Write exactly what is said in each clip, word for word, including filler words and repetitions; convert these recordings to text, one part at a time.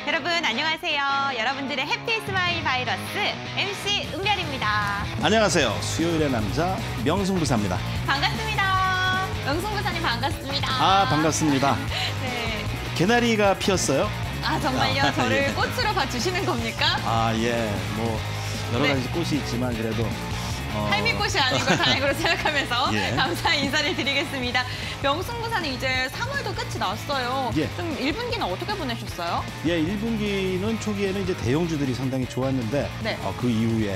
여러분 안녕하세요. 여러분들의 해피 스마일 바이러스 엠씨 은별입니다. 안녕하세요. 수요일의 남자 명승부사입니다. 반갑습니다. 명승부사님 반갑습니다. 아 반갑습니다. 네. 개나리가 피었어요? 아 정말요? 아, 저를 예. 꽃으로 봐주시는 겁니까? 아 예. 뭐 여러 네. 가지 꽃이 있지만 그래도 어... 할미꽃이 아닌 걸 다행으로 생각하면서 예. 감사 인사를 드리겠습니다. 명승부사는 이제 삼월도 끝이 났어요. 예. 좀 일 분기는 어떻게 보내셨어요? 예, 일 분기는 초기에는 이제 대형주들이 상당히 좋았는데 네. 어, 그 이후에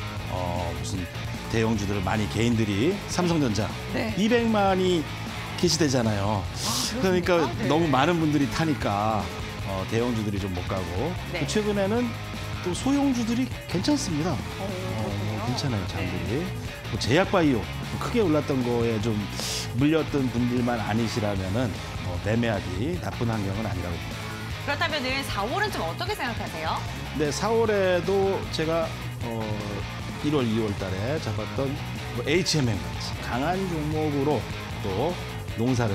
어, 무슨 대형주들을 많이 개인들이 삼성전자 네. 이백만이 게시되잖아요. 아, 그러니까 그렇습니까? 네. 너무 많은 분들이 타니까 어, 대형주들이 좀 못 가고 네. 최근에는 또 소형주들이 괜찮습니다. 어, 어, 그렇군요. 괜찮아요, 장들이. 네. 뭐 제약바이오 크게 올랐던 거에 좀 물렸던 분들만 아니시라면은 뭐 매매하기 나쁜 환경은 아니라고 봅니다. 그렇다면 사월은 좀 어떻게 생각하세요? 근데 사월에도 제가 어, 일월, 이월 달에 잡았던 뭐 에이치엠엠 같이 강한 종목으로 또 농사를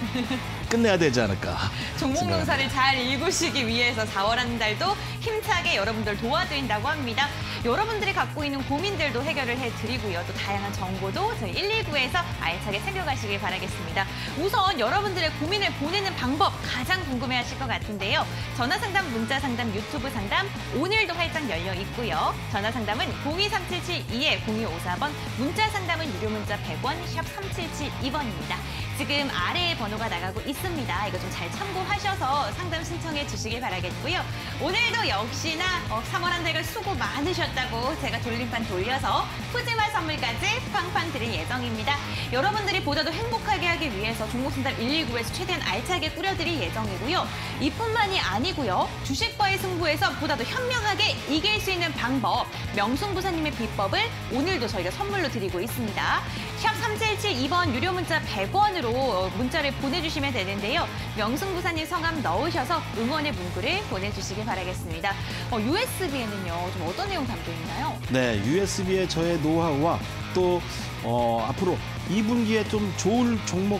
끝내야 되지 않을까. 종목 생각합니다. 농사를 잘 일구시기 위해서 사월 한 달도 힘차게 여러분들 도와드린다고 합니다. 여러분들이 갖고 있는 고민들도 해결을 해드리고요. 또 다양한 정보도 저희 일일구에서 알차게 챙겨가시길 바라겠습니다. 우선 여러분들의 고민을 보내는 방법 가장 궁금해하실 것 같은데요. 전화상담, 문자상담, 유튜브 상담 오늘도 활짝 열려 있고요. 전화상담은 공이 삼칠칠이 공이오사 번, 문자상담은 유료 문자 백 원, 샵 삼칠칠이 번입니다. 지금 아래에 번호가 나가고 있습니다. 이거 좀 잘 참고하셔서 상담 신청해 주시길 바라겠고요. 오늘도 역시나 어, 삼월 한 달간 수고 많으셨다고 제가 돌림판 돌려서 푸짐한 선물까지 팡팡 드릴 예정입니다. 여러분들이 보다도 행복하게 하기 위해서 종목상담 일일구에서 최대한 알차게 꾸려드릴 예정이고요. 이뿐만이 아니고요. 주식과의 승부에서 보다도 현명하게 이길 수 있는 방법, 명승부사님의 비법을 오늘도 저희가 선물로 드리고 있습니다. 샵 삼칠칠이 번 유료 문자 백 원으로 문자를 보내주시면 되는데요. 명승부사님 성함 넣으셔서 응원의 문구를 보내주시길 바라겠습니다. 어, 유에스비에는요, 좀 어떤 내용 담겨 있나요? 네, 유에스비의 저의 노하우와 또 어, 앞으로 이 분기에 좀 좋을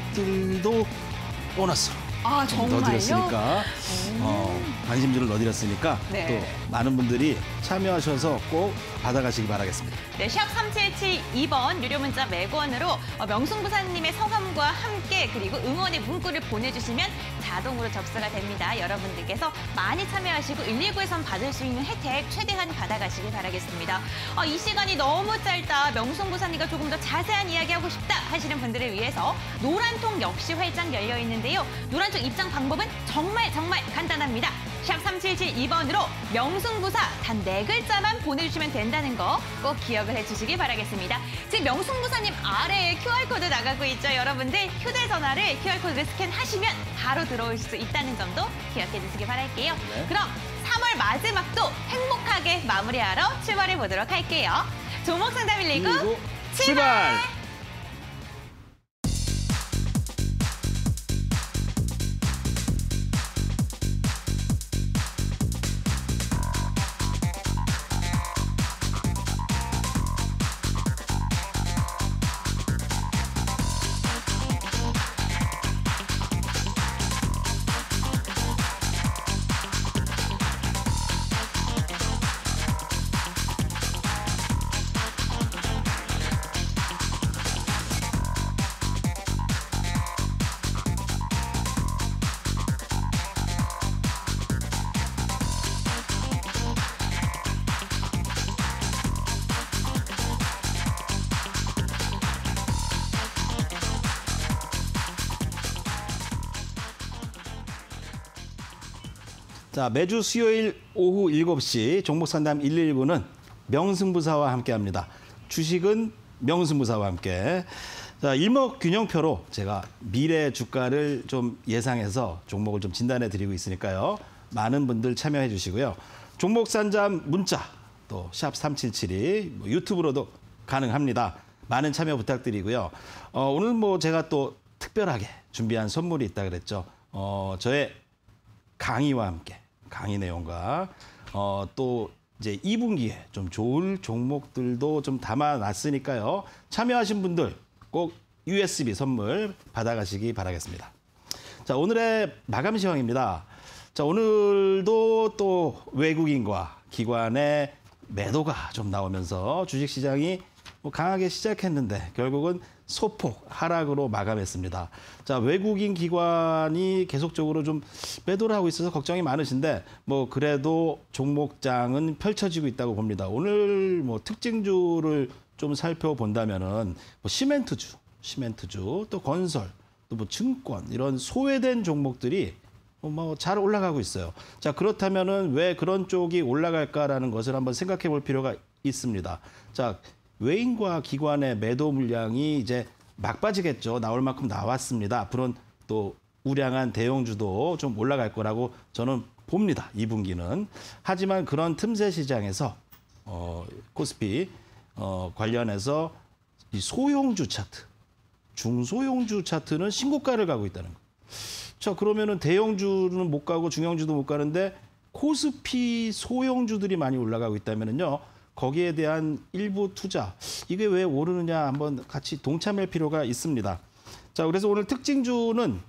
종목들도 보너스로 아, 좀 정말요? 넣어드렸으니까 어, 관심주를 넣어드렸으니까 네. 또 많은 분들이 참여하셔서 꼭 받아가시기 바라겠습니다. 네, 샵 삼칠칠이 번 유료 문자 백 원으로 어, 명승부사님의 성함과 함께 그리고 응원의 문구를 보내주시면 자동으로 접수가 됩니다. 여러분들께서 많이 참여하시고 일일구에선 받을 수 있는 혜택 최대한 받아가시길 바라겠습니다. 어, 이 시간이 너무 짧다, 명승부사님과 조금 더 자세한 이야기하고 싶다 하시는 분들을 위해서 노란통 역시 활짝 열려 있는데요. 노란통 입장 방법은 정말 정말 간단합니다. 샵 삼칠칠이 번으로 명승부사 단 네 글자만 보내주시면 된다는 거 꼭 기억을 해주시기 바라겠습니다. 지금 명승부사님 아래에 큐알코드 나가고 있죠. 여러분들 휴대전화를 큐알코드를 스캔하시면 바로 들어올 수 있다는 점도 기억해 주시기 바랄게요. 네. 그럼 삼월 마지막도 행복하게 마무리하러 출발해 보도록 할게요. 종목상담 일일구 일일구 출발! 출발! 자, 매주 수요일 오후 일곱 시 종목상담 일일구는 명승부사와 함께합니다. 주식은 명승부사와 함께. 자, 일목균형표로 제가 미래 주가를 좀 예상해서 종목을 좀 진단해 드리고 있으니까요. 많은 분들 참여해 주시고요. 종목상담 문자 또 샵 삼칠칠이 뭐 유튜브로도 가능합니다. 많은 참여 부탁드리고요. 어, 오늘 뭐 제가 또 특별하게 준비한 선물이 있다 그랬죠. 어, 저의 강의와 함께 강의 내용과 어, 또 이제 이 분기에 좀 좋을 종목들도 좀 담아놨으니까요. 참여하신 분들 꼭 유에스비 선물 받아가시기 바라겠습니다. 자, 오늘의 마감 시황입니다. 자, 오늘도 또 외국인과 기관의 매도가 좀 나오면서 주식시장이 뭐 강하게 시작했는데 결국은 소폭 하락으로 마감했습니다. 자, 외국인 기관이 계속적으로 좀 매도를 하고 있어서 걱정이 많으신데 뭐 그래도 종목장은 펼쳐지고 있다고 봅니다. 오늘 뭐 특징주를 좀 살펴본다면은 뭐 시멘트주, 시멘트주, 또 건설, 또 뭐 증권 이런 소외된 종목들이 뭐 잘 올라가고 있어요. 자, 그렇다면은 왜 그런 쪽이 올라갈까라는 것을 한번 생각해 볼 필요가 있습니다. 자, 외인과 기관의 매도 물량이 이제 막빠지겠죠. 나올 만큼 나왔습니다. 앞으로는 또 우량한 대형주도 좀 올라갈 거라고 저는 봅니다. 이 분기는. 하지만 그런 틈새 시장에서 어, 코스피 어, 관련해서 이 소형주 차트, 중소형주 차트는 신고가를 가고 있다는 거. 자, 그러면은 대형주는 못 가고 중형주도 못 가는데 코스피 소형주들이 많이 올라가고 있다면은요. 거기에 대한 일부 투자, 이게 왜 오르느냐 한번 같이 동참할 필요가 있습니다. 자, 그래서 오늘 특징주는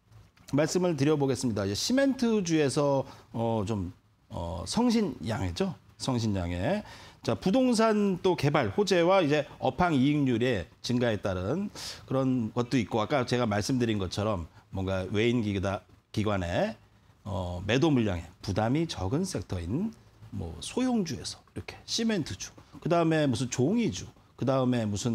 말씀을 드려보겠습니다. 이제 시멘트주에서 어, 좀 어, 성신양해죠. 성신양해. 자, 부동산 또 개발 호재와 이제 업황 이익률의 증가에 따른 그런 것도 있고, 아까 제가 말씀드린 것처럼 뭔가 외인 기다, 기관의 어, 매도 물량에 부담이 적은 섹터인 뭐 소형주에서 이렇게 시멘트주, 그 다음에 무슨 종이주, 그 다음에 무슨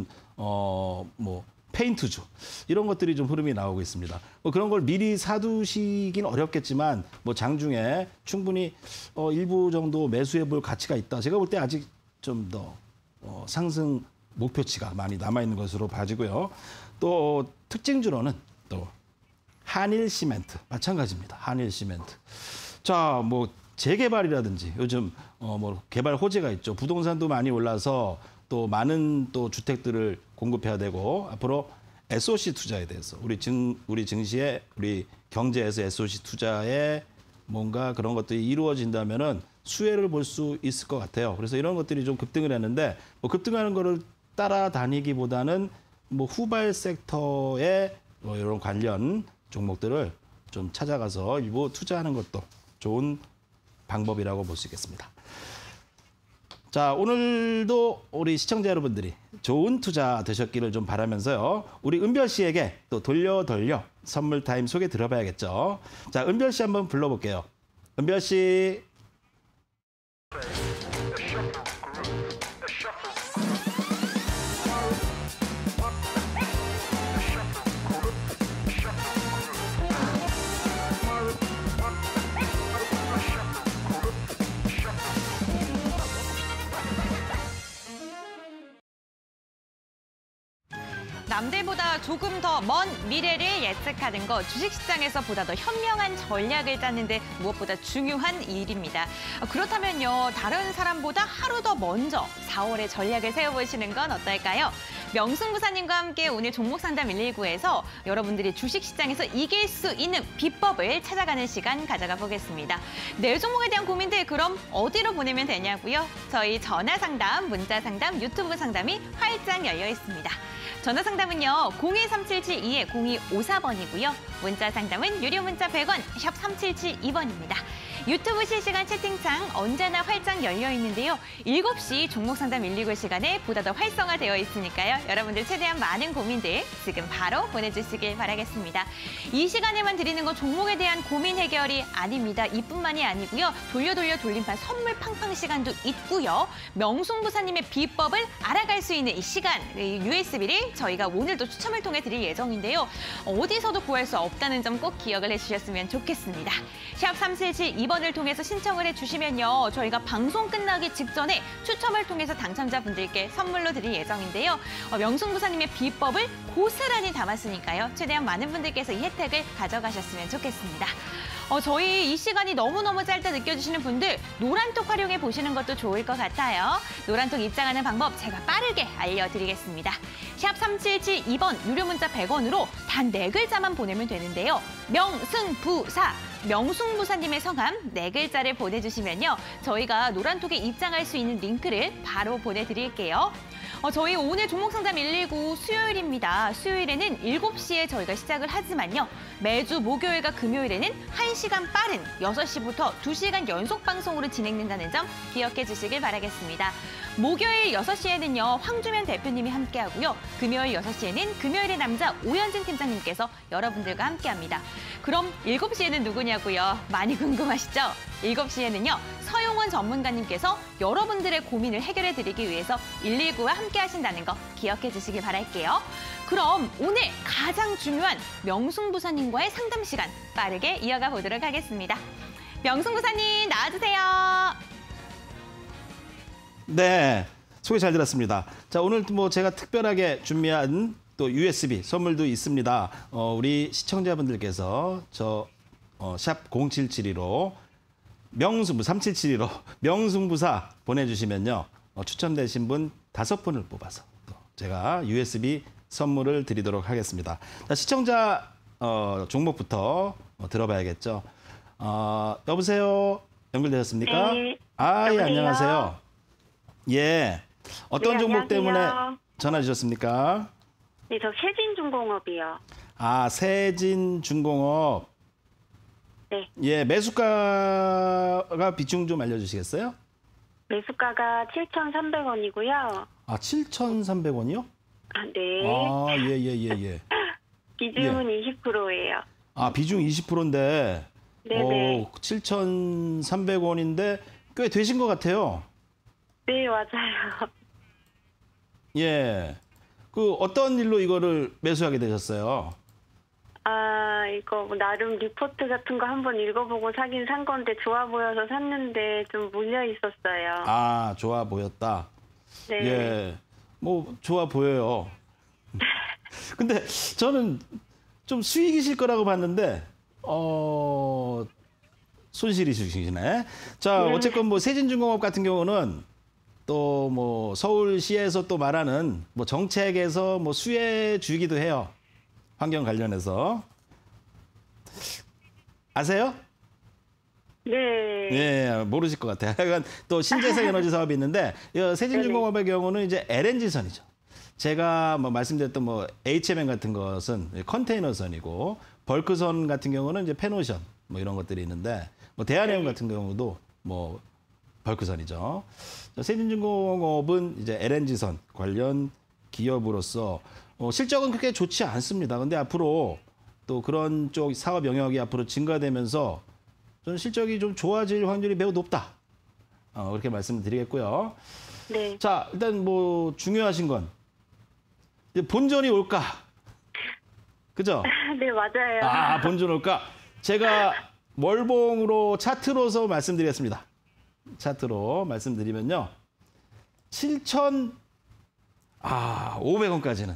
어 뭐 페인트주, 이런 것들이 좀 흐름이 나오고 있습니다. 뭐 그런 걸 미리 사두시긴 어렵겠지만 뭐 장중에 충분히 어 일부 정도 매수해 볼 가치가 있다. 제가 볼 때 아직 좀 더 어 상승 목표치가 많이 남아 있는 것으로 봐지고요. 또 특징주로는 또 한일 시멘트 마찬가지입니다. 한일 시멘트. 자, 뭐 재개발이라든지 요즘 어 뭐 개발 호재가 있죠. 부동산도 많이 올라서 또 많은 또 주택들을 공급해야 되고, 앞으로 에스오씨 투자에 대해서 우리 증 우리 증시에 우리 경제에서 에스오씨 투자에 뭔가 그런 것들이 이루어진다면은 수혜를 볼 수 있을 것 같아요. 그래서 이런 것들이 좀 급등을 했는데 뭐 급등하는 거를 따라다니기보다는 뭐 후발 섹터의 뭐 이런 관련 종목들을 좀 찾아가서 일부 투자하는 것도 좋은 방법이라고 볼 수 있겠습니다. 자, 오늘도 우리 시청자 여러분들이 좋은 투자 되셨기를 좀 바라면서요. 우리 은별 씨에게 또 돌려 돌려 선물 타임 소개 들어봐야겠죠. 자, 은별 씨 한번 불러볼게요. 은별 씨. 남들보다 조금 더 먼 미래를 예측하는 것, 주식시장에서 보다 더 현명한 전략을 짜는 데 무엇보다 중요한 일입니다. 그렇다면요, 다른 사람보다 하루 더 먼저 사월의 전략을 세워보시는 건 어떨까요? 명승부사님과 함께 오늘 종목상담 일일구에서 여러분들이 주식시장에서 이길 수 있는 비법을 찾아가는 시간 가져가 보겠습니다. 내 종목에 대한 고민들 그럼 어디로 보내면 되냐고요? 저희 전화상담, 문자상담, 유튜브 상담이 활짝 열려 있습니다. 전화 상담은요, 공일 삼칠칠이 공이오사 번이고요. 문자 상담은 유료 문자 백 원, 샵 삼칠칠이 번입니다. 유튜브 실시간 채팅창 언제나 활짝 열려 있는데요. 일곱 시 종목 상담 일일구 시간에 보다 더 활성화되어 있으니까요. 여러분들 최대한 많은 고민들 지금 바로 보내주시길 바라겠습니다. 이 시간에만 드리는 건 종목에 대한 고민 해결이 아닙니다. 이뿐만이 아니고요. 돌려 돌려 돌림판 선물 팡팡 시간도 있고요. 명승부사님의 비법을 알아갈 수 있는 이 시간, 유에스비를 저희가 오늘도 추첨을 통해 드릴 예정인데요. 어디서도 구할 수 없다는 점 꼭 기억을 해주셨으면 좋겠습니다. 샵 삼칠칠이 번을 통해서 신청을 해주시면요. 저희가 방송 끝나기 직전에 추첨을 통해서 당첨자분들께 선물로 드릴 예정인데요. 어, 명승부사님의 비법을 고스란히 담았으니까요. 최대한 많은 분들께서 이 혜택을 가져가셨으면 좋겠습니다. 어, 저희 이 시간이 너무너무 짧다 느껴지시는 분들 노란톡 활용해 보시는 것도 좋을 것 같아요. 노란톡 입장하는 방법 제가 빠르게 알려드리겠습니다. 샵 삼칠칠이 번 유료 문자 백 원으로 단 네 글자만 보내면 되는데요. 명승부사, 명승부사님의 성함 네 글자를 보내주시면요. 저희가 노란톡에 입장할 수 있는 링크를 바로 보내드릴게요. 어, 저희 오늘 종목상담 일일구 수요일입니다. 수요일에는 일곱 시에 저희가 시작을 하지만요. 매주 목요일과 금요일에는 한 시간 빠른 여섯 시부터 두 시간 연속 방송으로 진행된다는 점 기억해 주시길 바라겠습니다. 목요일 여섯 시에는요. 황주면 대표님이 함께하고요. 금요일 여섯 시에는 금요일의 남자 오현진 팀장님께서 여러분들과 함께합니다. 그럼 일곱 시에는 누구냐고요? 많이 궁금하시죠? 일곱 시에는요. 서용원 전문가님께서 여러분들의 고민을 해결해 드리기 위해서 일일구와 함께 하신다는 거 기억해 주시길 바랄게요. 그럼 오늘 가장 중요한 명승부사님과의 상담 시간 빠르게 이어가 보도록 하겠습니다. 명승부사님 나와주세요. 네, 소개 잘 들었습니다. 자, 오늘 뭐 제가 특별하게 준비한 또 유에스비 선물도 있습니다. 어, 우리 시청자분들께서 저 어, 샵 공칠칠이로 명승부 삼칠칠이로 명승부사 보내주시면요. 어, 추첨되신 분 다섯 분을 뽑아서 또 제가 유에스비 선물을 드리도록 하겠습니다. 자, 시청자 어, 종목부터 어, 들어봐야겠죠. 어, 여보세요? 연결되셨습니까? 네. 아, 예, 여보세요? 안녕하세요. 예. 어떤 네, 종목 안녕하세요. 때문에 전화 주셨습니까? 네, 저 세진중공업이요. 아, 세진중공업. 네, 예, 매수가가 비중 좀 알려주시겠어요? 매수가가 칠천삼백 원이고요. 아, 칠천삼백 원이요? 아, 네. 아, 예, 예, 예, 예. 비중은 이십 퍼센트예요. 아, 비중 이십 퍼센트인데, 네네. 어, 칠천삼백 원인데 꽤 되신 것 같아요. 네, 맞아요. 예. 그 어떤 일로 이거를 매수하게 되셨어요? 아, 이거 뭐 나름 리포트 같은 거 한번 읽어보고 사긴 산 건데 좋아 보여서 샀는데 좀 물려 있었어요. 아, 좋아 보였다. 네. 예. 뭐 좋아 보여요. 근데 저는 좀 수익이실 거라고 봤는데 어 손실이시네. 자, 네. 어쨌건 뭐 세진중공업 같은 경우는 또 뭐 서울시에서 또 말하는 뭐 정책에서 뭐 수혜 주기도 해요. 환경 관련해서. 아세요? 네. 예, 모르실 것 같아요. 약간 또 신재생 에너지 사업이 있는데 이 세진중공업의 경우는 이제 엘엔지선이죠. 제가 뭐 말씀드렸던 뭐 에이치엠엔 같은 것은 컨테이너선이고 벌크선 같은 경우는 이제 페노션 뭐 이런 것들이 있는데 뭐 대한해운 같은 경우도 뭐 벌크선이죠. 세진중공업은 이제 엘엔지선 관련 기업으로서 어, 실적은 그렇게 좋지 않습니다. 근데 앞으로 또 그런 쪽 사업 영역이 앞으로 증가되면서 저는 실적이 좀 좋아질 확률이 매우 높다. 어, 그렇게 말씀드리겠고요. 네. 자, 일단 뭐 중요하신 건 이제 본전이 올까? 그죠? 네, 맞아요. 아, 본전 올까? 제가 월봉으로 차트로서 말씀드리겠습니다. 차트로 말씀드리면요. 칠천 아, 오백 원까지는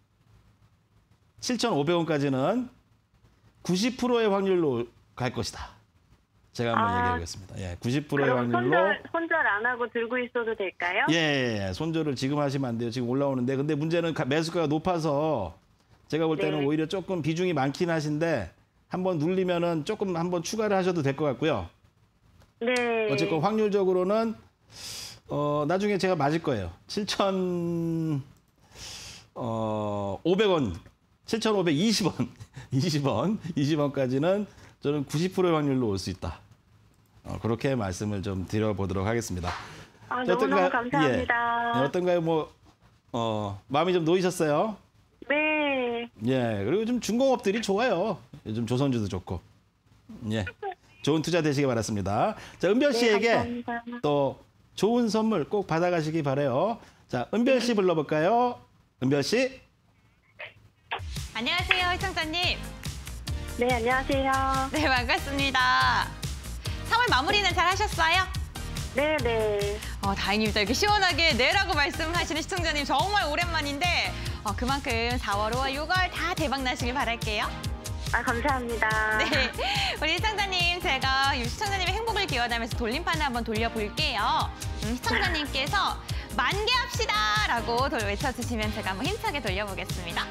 칠천오백 원까지는 구십 퍼센트의 확률로 갈 것이다. 제가 한번 아, 얘기해 보겠습니다. 예, 구십 퍼센트의 그럼 확률로 손절, 손절 안 하고 들고 있어도 될까요? 예, 예, 예. 손절을 지금 하시면 안 돼요. 지금 올라오는데 근데 문제는 가- 매수가가 높아서 제가 볼 때는 네. 오히려 조금 비중이 많긴 하신데 한번 눌리면은 조금 한번 추가를 하셔도 될 것 같고요. 네. 어쨌건 확률적으로는 어, 나중에 제가 맞을 거예요. 칠천 어, 오백 원, 칠천오백이십 원, 이십 원, 이십 원까지는 저는 구십 퍼센트의 확률로 올 수 있다. 어, 그렇게 말씀을 좀 드려보도록 하겠습니다. 아, 자, 너무너무 어떤가요? 감사합니다. 예. 네, 어떤가요? 뭐 어, 마음이 좀 놓이셨어요? 네. 예. 그리고 좀 중공업들이 좋아요. 요즘 조선주도 좋고. 예. 좋은 투자 되시기 바랐습니다. 자, 은별 네, 씨에게 감사합니다. 또 좋은 선물 꼭 받아가시기 바래요. 자, 은별 씨 불러볼까요? 은별 씨. 안녕하세요, 시청자님. 네, 안녕하세요. 네, 반갑습니다. 삼월 마무리는 잘 하셨어요? 네, 네. 어, 다행입니다. 이렇게 시원하게 네라고 말씀하시는 시청자님 정말 오랜만인데 어, 그만큼 사월, 오월, 유월 다 대박 나시길 바랄게요. 아, 감사합니다. 네, 우리 시청자님 제가 이 시청자님의 행복을 기원하면서 돌림판을 한번 돌려볼게요. 음, 시청자님께서 만개합시다라고 돌- 외쳐주시면 제가 한번 힘차게 돌려보겠습니다.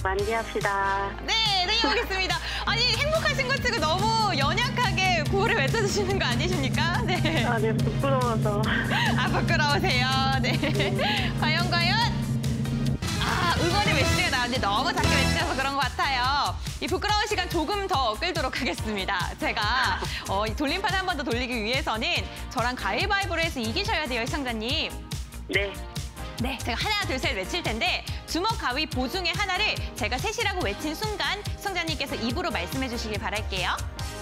만개합시다. 네, 돌려보겠습니다. 아니 행복하신 것 치고 너무 연약하게 구호를 외쳐 가르쳐주시는 거 아니십니까? 네. 아, 네, 부끄러워서. 아, 부끄러우세요. 네. 과연, 과연? 아, 응원의 메시지가 나왔는데 너무 작게 외치셔서 그런 것 같아요. 이 부끄러운 시간 조금 더 끌도록 하겠습니다. 제가 어, 이 돌림판 한 번 더 돌리기 위해서는 저랑 가위바위보를 해서 이기셔야 돼요, 시청자님. 네. 네, 제가 하나, 둘, 셋 외칠 텐데 주먹, 가위, 보 중에 하나를 제가 셋이라고 외친 순간 시청자님께서 입으로 말씀해 주시길 바랄게요.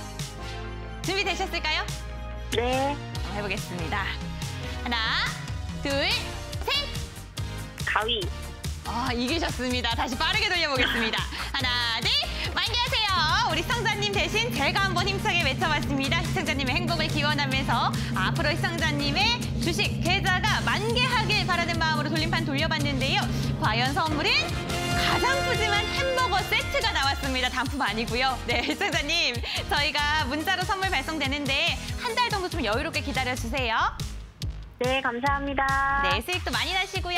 준비되셨을까요? 네. 한번 해보겠습니다. 하나, 둘, 셋! 가위. 아, 이기셨습니다. 다시 빠르게 돌려보겠습니다. 하나, 둘, 만개하세요. 우리 시청자님 대신 제가 한번 힘차게 외쳐봤습니다. 시청자님의 행복을 기원하면서 앞으로 시청자님의 주식 계좌가 만개하길 바라는 마음으로 돌림판 돌려봤는데요. 과연 선물은 가장 푸짐한 햄버거 세트가 나왔습니다. 단품 아니고요. 네, 시청자님, 저희가 문자로 선물 발송되는데 한 달 정도 좀 여유롭게 기다려주세요. 네, 감사합니다. 네, 수익도 많이 나시고요.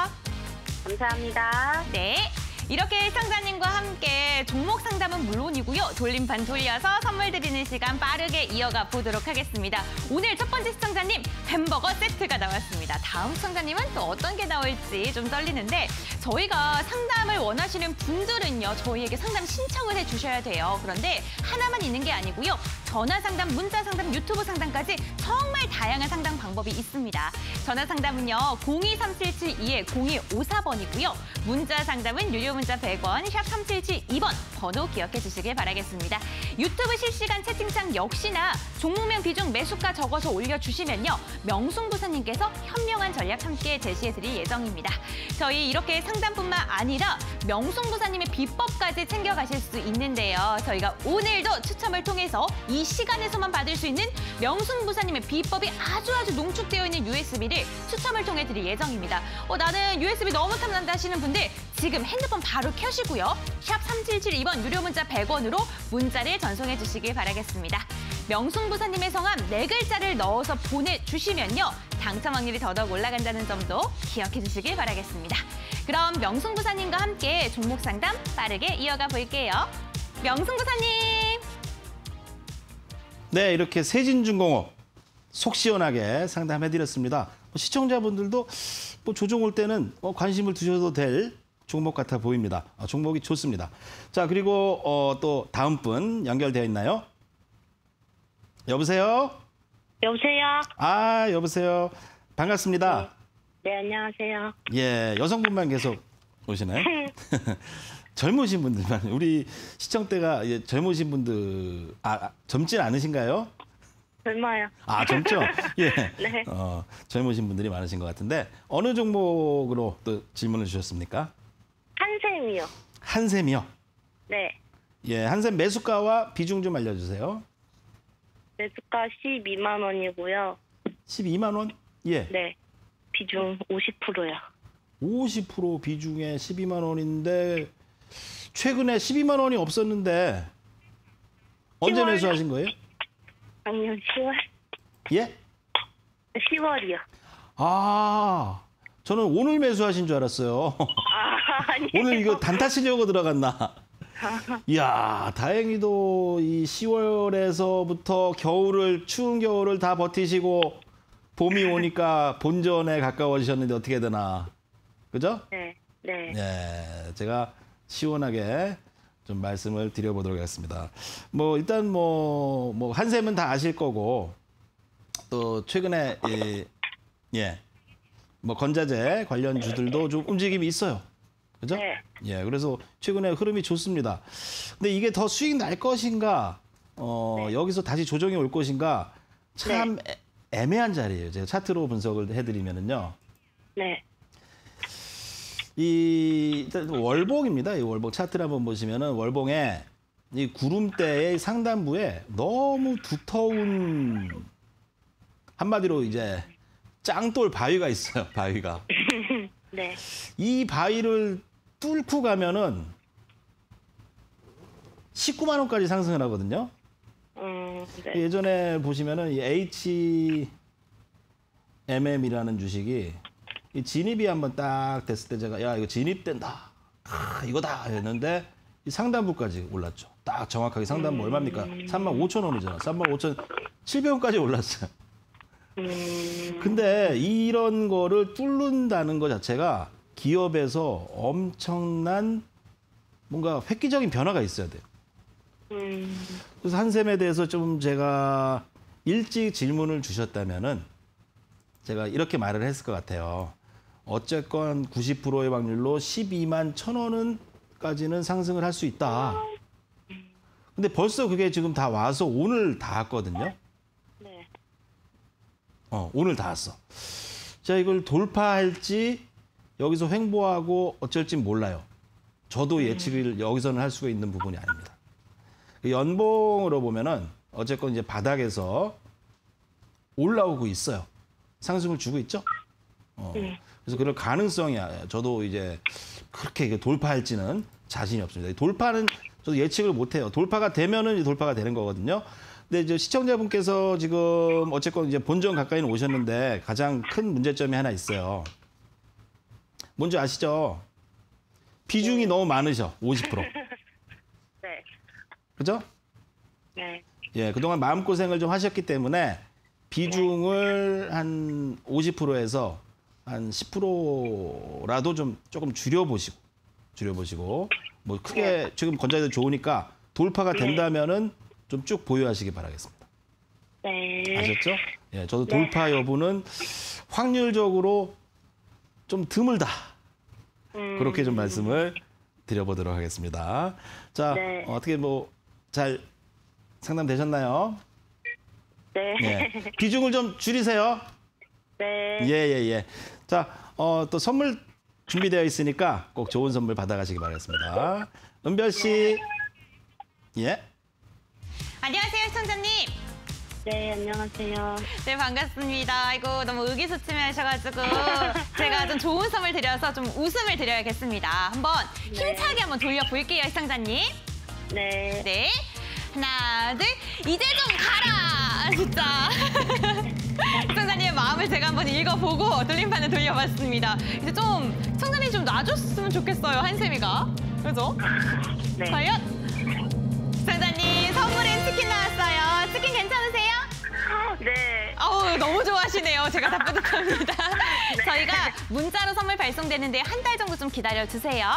감사합니다. 네. 이렇게 시청자님과 함께 종목 상담은 물론이고요. 돌림판 돌려서 선물 드리는 시간 빠르게 이어가 보도록 하겠습니다. 오늘 첫 번째 시청자님 햄버거 세트가 나왔습니다. 다음 시청자님은 또 어떤 게 나올지 좀 떨리는데 저희가 상담을 원하시는 분들은요. 저희에게 상담 신청을 해주셔야 돼요. 그런데 하나만 있는 게 아니고요. 전화 상담, 문자 상담, 유튜브 상담까지 정말 다양한 상담 방법이 있습니다. 전화 상담은요. 공이삼칠칠이 공이오사 번이고요. 문자 상담은 유료 문자 백 원, 샵 삼칠칠이 번 번호 기억해 주시길 바라겠습니다. 유튜브 실시간 채팅창 역시나 종목명 비중 매수가 적어서 올려주시면요. 명승부사님께서 현명한 전략 함께 제시해 드릴 예정입니다. 저희 이렇게 상담뿐만 아니라 명승부사님의 비법까지 챙겨가실 수 있는데요. 저희가 오늘도 추첨을 통해서 이 시간에서만 받을 수 있는 명승부사님의 비법이 아주 아주 농축되어 있는 유에스비를 추첨을 통해 드릴 예정입니다. 어, 나는 유에스비 너무 탐난다 하시는 분들 지금 핸드폰 바로 켜시고요. 샵 삼칠칠이 번 유료 문자 백 원으로 문자를 전송해 주시길 바라겠습니다. 명승부사님의 성함 네 글자를 넣어서 보내주시면요. 당첨 확률이 더더욱 올라간다는 점도 기억해 주시길 바라겠습니다. 그럼 명승부사님과 함께 종목 상담 빠르게 이어가 볼게요. 명승부사님! 네, 이렇게 세진중공업 속 시원하게 상담해드렸습니다. 시청자분들도 뭐 조종 올 때는 관심을 두셔도 될 종목 같아 보입니다. 아, 종목이 좋습니다. 자, 그리고 어, 또 다음 분 연결되어 있나요? 여보세요? 여보세요? 아, 여보세요. 반갑습니다. 네, 네 안녕하세요. 예, 여성분만 계속 오시나요? 젊으신 분들만. 우리 시청 때가 예, 젊으신 분들, 아, 아, 젊진 않으신가요? 젊어요. 아, 젊죠? 예. 네. 어, 젊으신 분들이 많으신 것 같은데, 어느 종목으로 또 질문을 주셨습니까? 한샘이요. 한샘이요? 네. 예, 한샘 매수가와 비중 좀 알려주세요. 매수가 십이만 원이고요. 십이만 원? 예. 네. 비중 오십 퍼센트요. 오십 퍼센트 비중에 십이만 원인데, 최근에 십이만 원이 없었는데, 언제 시월. 매수하신 거예요? 작년 시월? 예? 시월이요. 아, 저는 오늘 매수하신 줄 알았어요. 아, 아니에요. 오늘 이거 단타 치려고 들어갔나? 이야, 다행히도 이 시월에서부터 겨울을, 추운 겨울을 다 버티시고 봄이 오니까 본전에 가까워지셨는데 어떻게 되나. 그죠? 네. 네. 네, 제가 시원하게 좀 말씀을 드려보도록 하겠습니다. 뭐 일단 뭐, 뭐 한샘은 다 아실 거고 또 최근에 이, 예, 뭐 건자재 관련 주들도 좀 움직임이 있어요. 그죠? 네. 예, 그래서 최근에 흐름이 좋습니다. 근데 이게 더 수익 날 것인가, 어, 네. 여기서 다시 조정이 올 것인가 참 애- 애매한 자리예요. 제가 차트로 분석을 해드리면은요. 네. 이 일단 월봉입니다. 이 월봉 차트를 한번 보시면은 월봉에 이 구름대의 상단부에 너무 두터운 한마디로 이제 짱돌 바위가 있어요. 바위가. 네. 이 바위를 뚫고 가면은 십구만 원까지 상승을 하거든요. 음, 네. 예전에 보시면은 이 에이치엠엠이라는 주식이 이 진입이 한번 딱 됐을 때 제가 야 이거 진입된다, 아, 이거다 했는데 이 상단부까지 올랐죠. 딱 정확하게 상단부 얼마입니까? 삼만 오천 원이잖아. 삼만 오천 칠백 원까지 올랐어요. 음, 근데 이런 거를 뚫는다는 것 자체가 기업에서 엄청난 뭔가 획기적인 변화가 있어야 돼요. 음, 그래서 한샘에 대해서 좀 제가 일찍 질문을 주셨다면은 제가 이렇게 말을 했을 것 같아요. 어쨌건 구십 퍼센트의 확률로 십이만 천 원은까지는 상승을 할 수 있다. 근데 벌써 그게 지금 다 와서 오늘 다 왔거든요. 네. 어, 오늘 다 왔어. 제가 이걸 돌파할지 여기서 횡보하고 어쩔지 몰라요. 저도 예측을 여기서는 할 수가 있는 부분이 아닙니다. 연봉으로 보면은 어쨌건 이제 바닥에서 올라오고 있어요. 상승을 주고 있죠. 어, 네. 그래서 그럴 가능성이 저도 이제 그렇게 돌파할지는 자신이 없습니다. 돌파는 저도 예측을 못해요. 돌파가 되면은 돌파가 되는 거거든요. 근데 이제 시청자분께서 지금 어쨌건 이제 본전 가까이는 오셨는데 가장 큰 문제점이 하나 있어요. 뭔지 아시죠? 비중이 네. 너무 많으셔. 오십 퍼센트. 네. 그죠? 네. 예, 그동안 마음고생을 좀 하셨기 때문에 비중을 한 오십 퍼센트에서 한 십 퍼센트라도 좀 조금 줄여보시고, 줄여보시고, 뭐 크게 지금 건자기도 좋으니까 돌파가 된다면은 좀 쭉 보유하시기 바라겠습니다. 네. 아셨죠? 예, 저도 돌파 여부는 확률적으로 좀 드물다. 음, 그렇게 좀 말씀을 드려보도록 하겠습니다. 자, 네. 어떻게 뭐 잘 상담되셨나요? 네. 예. 비중을 좀 줄이세요. 네. 예, 예, 예. 자, 어, 또 선물 준비되어 있으니까 꼭 좋은 선물 받아가시기 바라겠습니다. 은별 씨. 예. 안녕하세요, 시청자님. 네, 안녕하세요. 네, 반갑습니다. 아이고, 너무 의기소침하셔가지고 제가 좀 좋은 선물 드려서 좀 웃음을 드려야겠습니다. 한번 네. 힘차게 한번 돌려볼게요, 시청자님. 네. 네. 하나, 둘, 이제 좀 가라! 진짜. 시청자님의 마음을 제가 한번 읽어보고 돌림판을 돌려봤습니다. 이제 좀, 시청자님 좀 놔줬으면 좋겠어요, 한샘이가. 그죠? 네. 과연? 시청자님, 선물엔 치킨 나왔어요. 치킨 괜찮으세요? 네. 아우, 너무 좋아하시네요. 제가 다 뿌듯합니다. 저희가 문자로 선물 발송되는데 한 달 정도 좀 기다려주세요.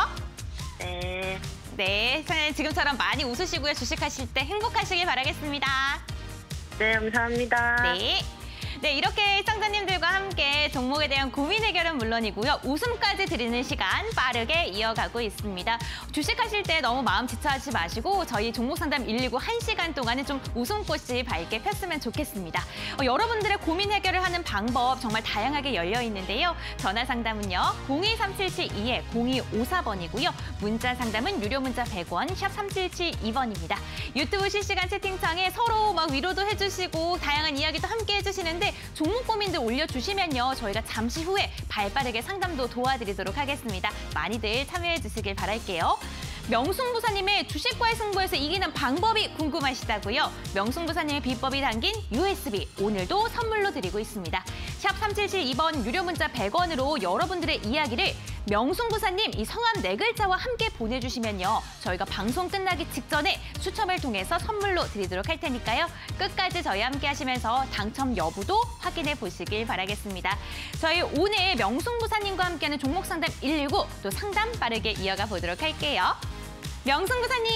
네. 네, 지금처럼 많이 웃으시고요. 주식하실 때 행복하시길 바라겠습니다. 네, 감사합니다. 네. 네, 이렇게 시청자님들과 함께 종목에 대한 고민 해결은 물론이고요. 웃음까지 드리는 시간 빠르게 이어가고 있습니다. 주식하실 때 너무 마음 지쳐하지 마시고 저희 종목 상담 일일구 한 시간 동안은 좀 웃음꽃이 밝게 폈으면 좋겠습니다. 어, 여러분들의 고민 해결을 하는 방법 정말 다양하게 열려 있는데요. 전화 상담은요. 공이 삼칠칠이 공이오사 번이고요. 문자 상담은 유료 문자 백 원, 샵 삼칠칠이 번입니다. 유튜브 실시간 채팅창에 서로 막 위로도 해주시고 다양한 이야기도 함께 해주시는데 종목 고민들 올려주시면요. 저희가 잠시 후에 발빠르게 상담도 도와드리도록 하겠습니다. 많이들 참여해 주시길 바랄게요. 명승부사님의 주식과의 승부에서 이기는 방법이 궁금하시다고요? 명승부사님의 비법이 담긴 유에스비 오늘도 선물로 드리고 있습니다. 샵 삼칠칠이 번 유료 문자 백 원으로 여러분들의 이야기를 명승부사님 이 성함 네 글자와 함께 보내주시면요. 저희가 방송 끝나기 직전에 추첨을 통해서 선물로 드리도록 할 테니까요. 끝까지 저희 함께 하시면서 당첨 여부도 확인해 보시길 바라겠습니다. 저희 오늘 명승부사님과 함께하는 종목 상담 일일구 또 상담 빠르게 이어가 보도록 할게요. 명승부사님.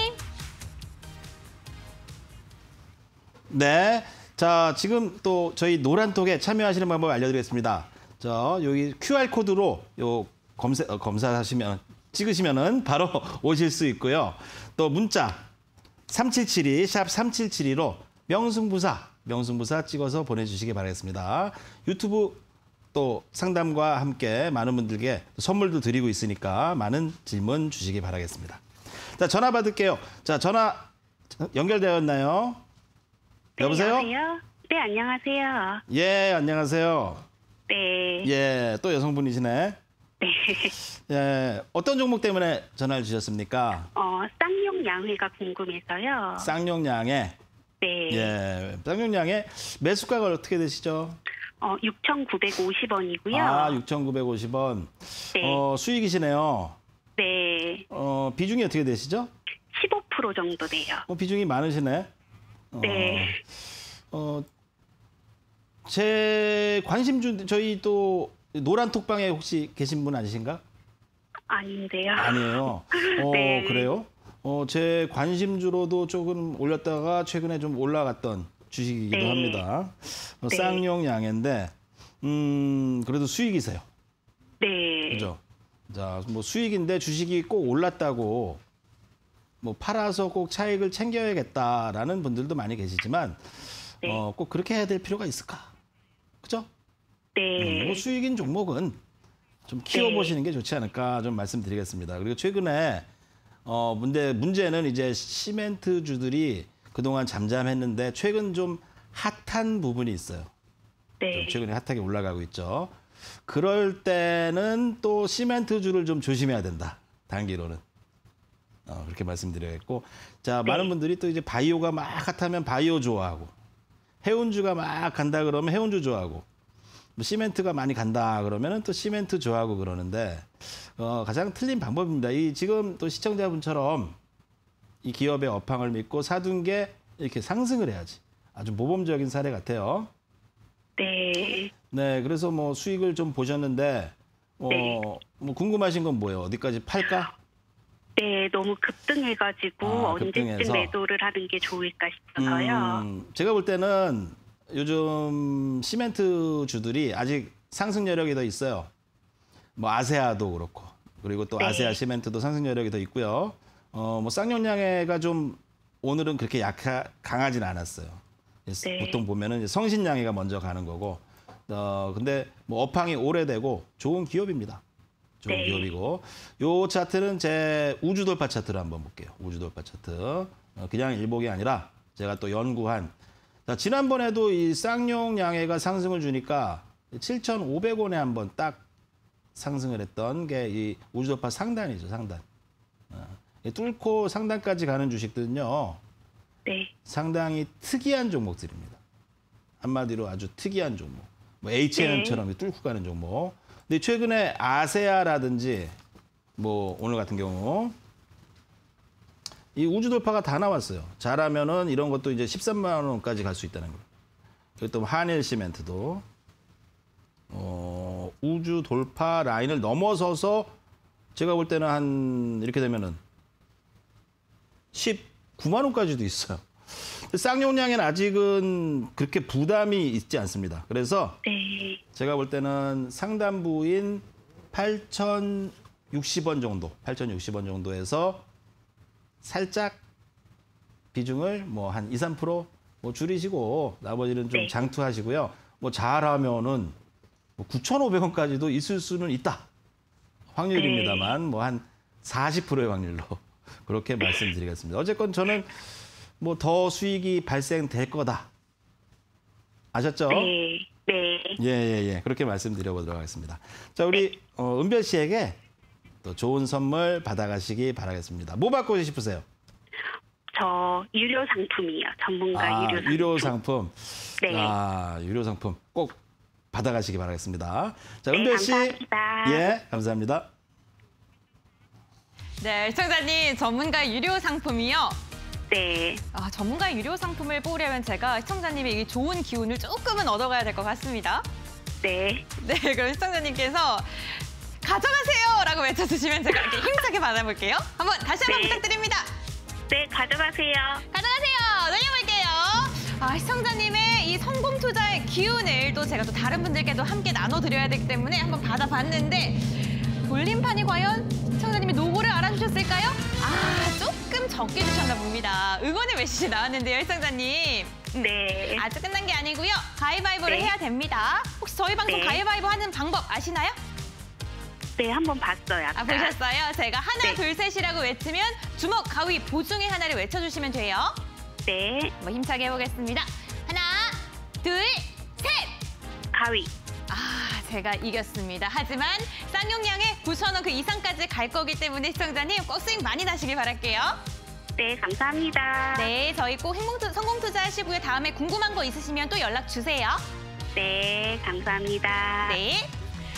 네. 자, 지금 또 저희 노란톡에 참여하시는 방법 알려드리겠습니다. 저 여기 큐알 코드로 요 검사 어, 검사하시면 찍으시면은 바로 오실 수 있고요. 또 문자 삼칠칠이 샵 삼칠칠이로 명승부사 명승부사 찍어서 보내주시기 바라겠습니다. 유튜브 또 상담과 함께 많은 분들께 선물도 드리고 있으니까 많은 질문 주시기 바라겠습니다. 자, 전화 받을게요. 자, 전화 연결되었나요? 여보세요? 네, 여보세요? 네, 안녕하세요. 예, 안녕하세요. 네. 예, 또 여성분이시네. 네. 예, 어떤 종목 때문에 전화를 주셨습니까? 어, 쌍용 양회가 궁금해서요. 쌍용양에. 네. 예, 쌍용양에 매수가가 어떻게 되시죠? 어, 육천구백오십 원이고요. 아, 육천구백오십 원. 네. 어, 수익이시네요. 네. 어, 비중이 어떻게 되시죠? 십오 퍼센트 정도 돼요. 어, 비중이 많으시네. 어, 네. 어, 제 관심주 저희 또 노란 톡방에 혹시 계신 분 아니신가? 아닌데요. 아니에요. 어, 네. 그래요? 어, 제 관심주로도 조금 올렸다가 최근에 좀 올라갔던 주식이기도 네. 합니다. 어, 네. 쌍용 양인데 음, 그래도 수익이세요. 네. 그죠? 자, 뭐 수익인데 주식이 꼭 올랐다고 뭐 팔아서 꼭 차익을 챙겨야겠다라는 분들도 많이 계시지만 네. 어, 꼭 그렇게 해야 될 필요가 있을까? 그죠? 네. 음, 뭐 수익인 종목은 좀 키워보시는 게 좋지 않을까 좀 말씀드리겠습니다. 그리고 최근에 어, 문제, 문제는 이제 시멘트주들이 그동안 잠잠했는데 최근 좀 핫한 부분이 있어요. 좀 네. 최근에 핫하게 올라가고 있죠. 그럴 때는 또 시멘트주를 좀 조심해야 된다. 단기로는. 어, 그렇게 말씀드려야겠고. 자, 네. 많은 분들이 또 이제 바이오가 막 핫하면 바이오 좋아하고, 해운주가 막 간다 그러면 해운주 좋아하고, 뭐 시멘트가 많이 간다 그러면은 또 시멘트 좋아하고 그러는데, 어, 가장 틀린 방법입니다. 이 지금 또 시청자분처럼 이 기업의 업황을 믿고 사둔 게 이렇게 상승을 해야지. 아주 모범적인 사례 같아요. 네. 네, 그래서 뭐 수익을 좀 보셨는데, 어, 네. 뭐 궁금하신 건 뭐예요? 어디까지 팔까? 네, 너무 급등해가지고 아, 언제쯤 급등해서. 매도를 하는 게 좋을까 싶어서요. 음, 제가 볼 때는 요즘 시멘트 주들이 아직 상승 여력이 더 있어요. 뭐 아세아도 그렇고, 그리고 또 네. 아세아 시멘트도 상승 여력이 더 있고요. 어, 뭐 쌍용양해가 좀 오늘은 그렇게 약하 강하진 않았어요. 네. 보통 보면은 이제 성신양해가 먼저 가는 거고, 어, 근데 뭐 업황이 오래되고 좋은 기업입니다. 좋은 네. 기업이고, 요 차트는 제 우주 돌파 차트를 한번 볼게요. 우주 돌파 차트. 어, 그냥 일복이 아니라 제가 또 연구한. 자, 지난번에도 이 쌍용 양해가 상승을 주니까 칠천오백 원에 한번 딱 상승을 했던 게 이 우주 돌파 상단이죠, 상단. 어, 이 뚫고 상단까지 가는 주식들은요, 네. 상당히 특이한 종목들입니다. 한마디로 아주 특이한 종목. 뭐 에이치앤엠처럼 뚫고 가는 종목. 근데 최근에 아세아라든지 뭐 오늘 같은 경우 이 우주 돌파가 다 나왔어요. 잘하면은 이런 것도 이제 십삼만 원까지 갈 수 있다는 거예요. 그리고 또 한일 시멘트도 어, 우주 돌파 라인을 넘어서서 제가 볼 때는 한 이렇게 되면은 십구만 원까지도 있어요. 쌍용양에는 아직은 그렇게 부담이 있지 않습니다. 그래서 네. 제가 볼 때는 상단부인 팔천육십 원 정도, 팔천육십 원 정도에서 살짝 비중을 뭐 한 이, 삼 퍼센트 뭐 줄이시고 나머지는 좀 네. 장투하시고요. 뭐 잘하면은 뭐 구천오백 원까지도 있을 수는 있다. 확률입니다만 뭐 한 사십 퍼센트의 확률로 그렇게 말씀드리겠습니다. 어쨌건 저는 뭐 더 수익이 발생될 거다. 아셨죠? 네. 네. 예, 예, 예. 그렇게 말씀드려보도록 하겠습니다. 자, 우리 어, 은별 씨에게 또 좋은 선물 받아가시기 바라겠습니다. 뭐 받고 싶으세요? 저 유료 상품이요. 전문가 아, 유료 상품. 유료 상품. 네. 아, 유료 상품 꼭 받아가시기 바라겠습니다. 자, 네, 은별 씨. 감사합니다. 예, 감사합니다. 네, 시청자님 전문가 유료 상품이요. 네. 아, 전문가 유료 상품을 뽑으려면 제가 시청자님의 이 좋은 기운을 조금은 얻어가야 될 것 같습니다. 네. 네, 그럼 시청자님께서 가져가세요라고 외쳐주시면 제가 이렇게 힘차게 받아볼게요. 한번 다시 한번 네. 부탁드립니다. 네, 가져가세요. 가져가세요. 늘려볼게요. 아, 시청자님의 이 성공 투자의 기운을 또 제가 또 다른 분들께도 함께 나눠드려야 되기 때문에 한번 받아봤는데 돌림판이 과연 시청자님이 노고를 알아주셨을까요? 아, 조금 적게 주셨나 봅니다. 응원의 메시지 나왔는데요, 시청자님. 음, 네. 아직 끝난 게 아니고요. 가위바위보를 네. 해야 됩니다. 혹시 저희 방송 네. 가위바위보 하는 방법 아시나요? 네, 한번 봤어요. 아까. 아, 보셨어요? 제가 하나, 네. 둘, 셋이라고 외치면 주먹, 가위, 보 중에 하나를 외쳐주시면 돼요. 네. 한번 힘차게 해보겠습니다. 하나, 둘, 셋! 가위. 아, 제가 이겼습니다. 하지만 쌍용양의 구천 원 그 이상까지 갈 거기 때문에 시청자님 꼭 수익 많이 나시길 바랄게요. 네, 감사합니다. 네, 저희 꼭 행복 투, 성공 투자하시고요. 다음에 궁금한 거 있으시면 또 연락 주세요. 네, 감사합니다. 네.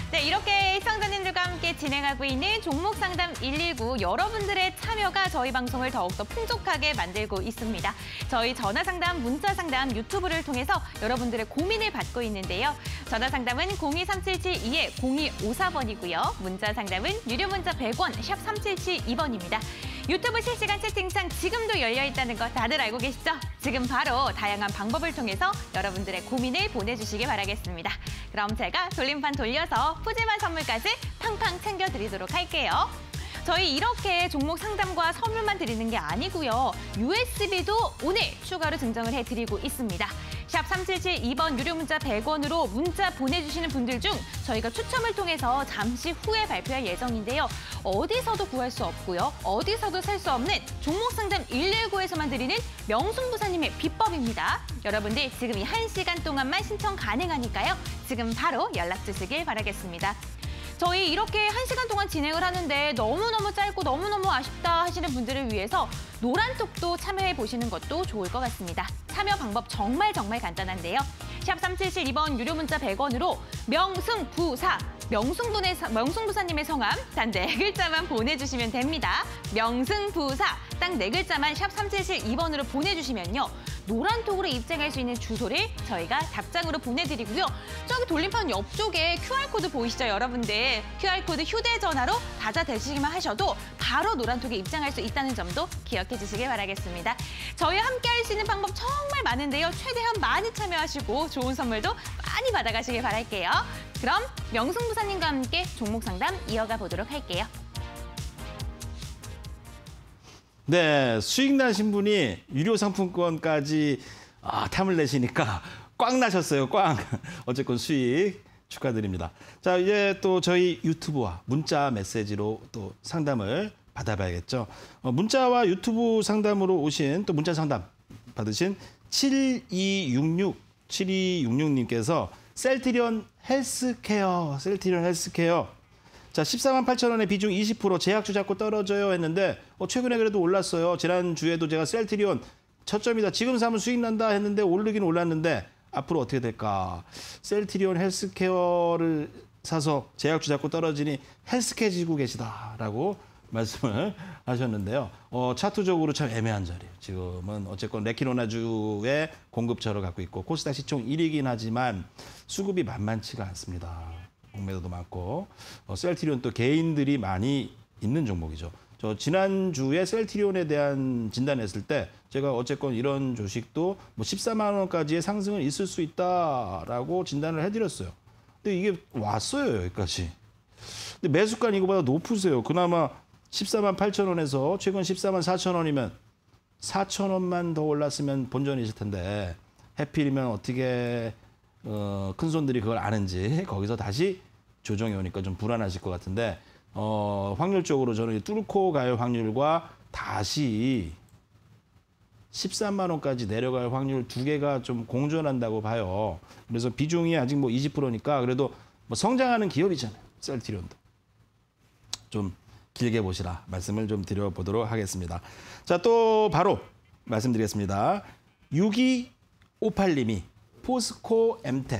네, 이렇게 시청자님들과 함께 진행하고 있는 종목 상담 일일구 여러분들의 참여가 저희 방송을 더욱더 풍족하게 만들고 있습니다. 저희 전화 상담, 문자 상담, 유튜브를 통해서 여러분들의 고민을 받고 있는데요. 전화 상담은 공이 삼칠칠이 공이오사 번이고요. 문자 상담은 유료 문자 백 원, 샵 삼칠칠이 번입니다. 유튜브 실시간 채팅창 지금도 열려 있다는 거 다들 알고 계시죠? 지금 바로 다양한 방법을 통해서 여러분들의 고민을 보내주시기 바라겠습니다. 그럼 제가 돌림판 돌려서 푸짐한 선물까지 팡팡 챙겨드리도록 할게요. 저희 이렇게 종목 상담과 선물만 드리는 게 아니고요. 유에스비도 오늘 추가로 증정을 해드리고 있습니다. 샵 삼칠칠이 번 유료 문자 백 원으로 문자 보내주시는 분들 중 저희가 추첨을 통해서 잠시 후에 발표할 예정인데요. 어디서도 구할 수 없고요. 어디서도 살 수 없는 종목 상담 일일구에서만 드리는 명승부사님의 비법입니다. 여러분들 지금 이 한 시간 동안만 신청 가능하니까요. 지금 바로 연락 주시길 바라겠습니다. 저희 이렇게 한 시간 동안 진행을 하는데 너무너무 짧고 너무너무 아쉽다 하시는 분들을 위해서 노란톡도 참여해 보시는 것도 좋을 것 같습니다. 참여 방법 정말 정말 간단한데요. 샵 삼칠칠이 번 유료 문자 백 원으로 명승부사, 명승분의, 명승부사님의 성함 단 네 글자만 보내주시면 됩니다. 명승부사, 딱 네 글자만 샵 삼칠칠이 번으로 보내주시면요. 노란톡으로 입장할 수 있는 주소를 저희가 답장으로 보내드리고요. 저기 돌림판 옆쪽에 큐알코드 보이시죠, 여러분들? 큐알코드 휴대전화로 받아대시기만 하셔도 바로 노란톡에 입장할 수 있다는 점도 기억해 주시길 바라겠습니다. 저희와 함께 할 수 있는 방법 정말 많은데요. 최대한 많이 참여하시고 좋은 선물도 많이 받아가시길 바랄게요. 그럼 명승부사님과 함께 종목 상담 이어가 보도록 할게요. 네, 수익 나신 분이 유료 상품권까지 아, 탐을 내시니까 꽝 나셨어요, 꽝. 어쨌건 수익 축하드립니다. 자, 이제 또 저희 유튜브와 문자 메시지로 또 상담을 받아봐야겠죠. 어, 문자와 유튜브 상담으로 오신 또 문자 상담 받으신 칠이육육, 칠이육육님께서 셀트리온 헬스케어, 셀트리온 헬스케어. 자, 십사만 팔천 원의 비중 이십 퍼센트 제약주 잡고 떨어져요 했는데 어, 최근에 그래도 올랐어요. 지난주에도 제가 셀트리온 첫 점이다. 지금 사면 수익 난다 했는데 오르긴 올랐는데 앞으로 어떻게 될까? 셀트리온 헬스케어를 사서 제약주 잡고 떨어지니 헬스케어 지고 계시다라고 말씀을 하셨는데요. 어, 차트적으로 참 애매한 자리예요. 지금은 어쨌건 레키노나주의 공급처를 갖고 있고 코스닥 시총 일 위이긴 하지만 수급이 만만치가 않습니다. 공매도도 많고 어, 셀트리온 또 개인들이 많이 있는 종목이죠. 저 지난주에 셀트리온에 대한 진단했을 때 제가 어쨌건 이런 주식도 뭐 십사만 원까지의 상승은 있을 수 있다라고 진단을 해드렸어요. 근데 이게 왔어요, 여기까지. 근데 매수가 이거보다 높으세요. 그나마 십사만 팔천 원에서 최근 십사만 사천 원이면 사천 원만 더 올랐으면 본전이실 텐데 해필이면 어떻게 어, 큰 손들이 그걸 아는지 거기서 다시 조정이 오니까 좀 불안하실 것 같은데 어, 확률적으로 저는 뚫고 갈 확률과 다시 십삼만 원까지 내려갈 확률 두 개가 좀 공존한다고 봐요. 그래서 비중이 아직 뭐 이십 퍼센트니까 그래도 뭐 성장하는 기업이잖아요. 셀트리온도. 좀 길게 보시라 말씀을 좀 드려보도록 하겠습니다. 자, 또 바로 말씀드리겠습니다. 육이오팔님이 포스코 엠텍.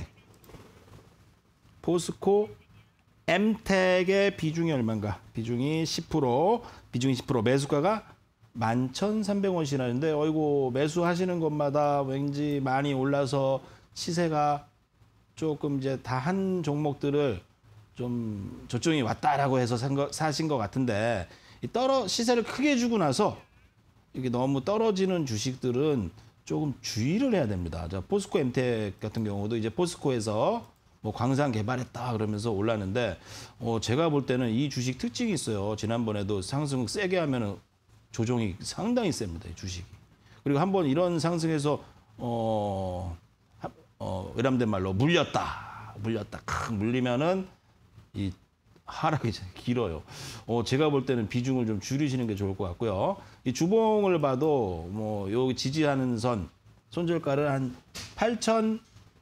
포스코 엠텍의 비중이 얼마인가? 비중이 십 퍼센트, 비중이 십 퍼센트, 매수가가 만 천삼백 원이라는데 어이고 매수하시는 것마다 왠지 많이 올라서 시세가 조금 이제 다 한 종목들을 좀 저쪽이 왔다라고 해서 산 거, 사신 것 같은데 이 떨어 시세를 크게 주고 나서 이게 너무 떨어지는 주식들은 조금 주의를 해야 됩니다. 자, 포스코 엠텍 같은 경우도 이제 포스코에서 뭐 광산 개발했다 그러면서 올랐는데 어, 제가 볼 때는 이 주식 특징이 있어요. 지난번에도 상승 세게 하면은 조정이 상당히 셉니다. 이 주식이. 그리고 한번 이런 상승에서 어, 어, 외람된 말로 물렸다. 물렸다. 크 물리면은 이 하락이 길어요. 어, 제가 볼 때는 비중을 좀 줄이시는 게 좋을 것 같고요. 이 주봉을 봐도 뭐 여기 지지하는 선 손절가를 한 팔천삼백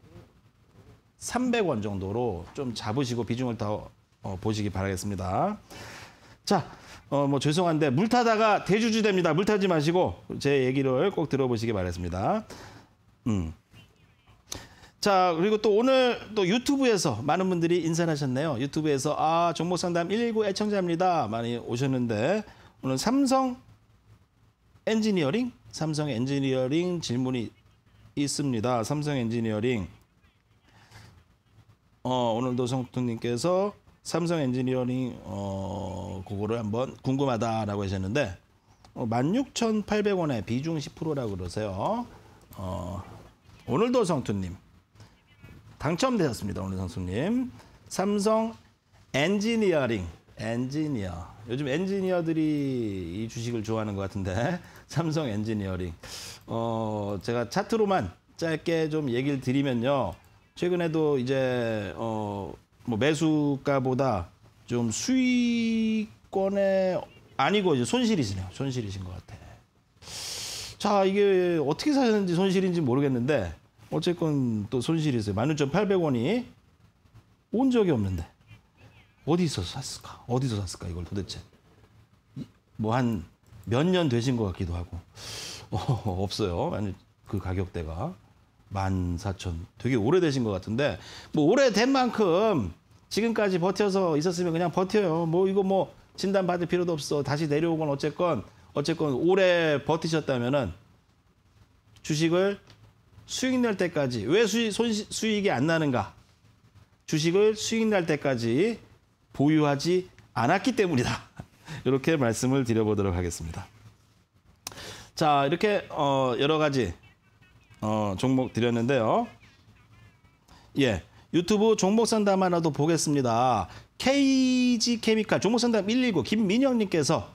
원 정도로 좀 잡으시고 비중을 더 어, 보시기 바라겠습니다. 자, 어, 뭐 죄송한데 물 타다가 대주주 됩니다. 물 타지 마시고 제 얘기를 꼭 들어보시기 바라겠습니다. 음. 자, 그리고 또 오늘 또 유튜브에서 많은 분들이 인사를 하셨네요. 유튜브에서 아, 종목 상담 일일구 애청자입니다. 많이 오셨는데 오늘 삼성 엔지니어링, 삼성 엔지니어링 질문이 있습니다. 삼성 엔지니어링. 어, 오늘도 성통님께서 삼성 엔지니어링 어, 그거를 한번 궁금하다라고 하셨는데 어, 만 육천팔백 원에 비중 십 퍼센트라고 그러세요. 어, 오늘도 성투님 당첨되셨습니다. 오늘 성투님. 삼성 엔지니어링, 엔지니어. 요즘 엔지니어들이 이 주식을 좋아하는 것 같은데 삼성 엔지니어링. 어, 제가 차트로만 짧게 좀 얘기를 드리면요. 최근에도 이제 어, 뭐 매수가보다 좀 수익권에 아니고 이제 손실이시네요. 손실이신 것 같아. 자, 이게 어떻게 사셨는지 손실인지 모르겠는데 어쨌건 또 손실이세요. 만 육천팔백 원이 온 적이 없는데 어디서 샀을까? 어디서 샀을까? 이걸 도대체 뭐 한 몇 년 되신 것 같기도 하고 어, 없어요. 아니 그 가격대가 만 사천 되게 오래되신 것 같은데 뭐 오래된 만큼 지금까지 버텨서 있었으면 그냥 버텨요. 뭐 이거 뭐 진단 받을 필요도 없어. 다시 내려오건 어쨌건 어쨌건 오래 버티셨다면은 주식을 수익 낼 때까지 왜 수익, 손실, 수익이 안 나는가? 주식을 수익 날 때까지 보유하지 않았기 때문이다. 이렇게 말씀을 드려보도록 하겠습니다. 자, 이렇게 어, 여러 가지 어, 종목 드렸는데요. 예, 유튜브 종목 상담 하나 더 보겠습니다. 케이지 케미칼 종목 상담 일일구 김민영님께서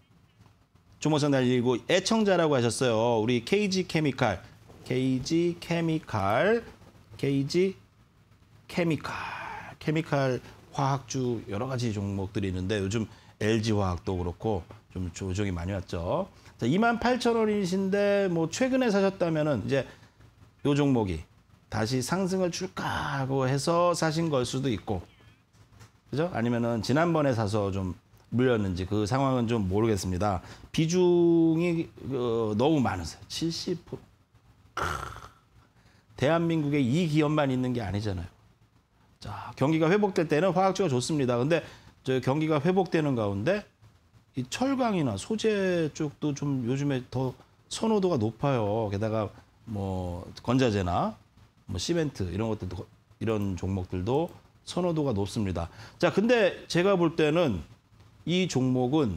종목 상담 일일구 애청자라고 하셨어요. 우리 케이지 케미칼, 케이지 케미칼, 케이지 케미칼, 케미칼 화학주 여러 가지 종목들이 있는데 요즘 엘지화학도 그렇고 좀 조정이 많이 왔죠. 자, 이만 팔천 원이신데 뭐 최근에 사셨다면은 이제 요 종목이 다시 상승을 줄까 하고 해서 사신 걸 수도 있고, 그죠? 아니면은 지난번에 사서 좀 물렸는지 그 상황은 좀 모르겠습니다. 비중이 어, 너무 많으세요. 칠십 퍼센트. 크, 대한민국에 이 기업만 있는 게 아니잖아요. 자, 경기가 회복될 때는 화학주가 좋습니다. 근데 저 경기가 회복되는 가운데 이 철강이나 소재 쪽도 좀 요즘에 더 선호도가 높아요. 게다가 뭐 건자재나 뭐 시멘트 이런 것들도 이런 종목들도 선호도가 높습니다. 자, 근데 제가 볼 때는 이 종목은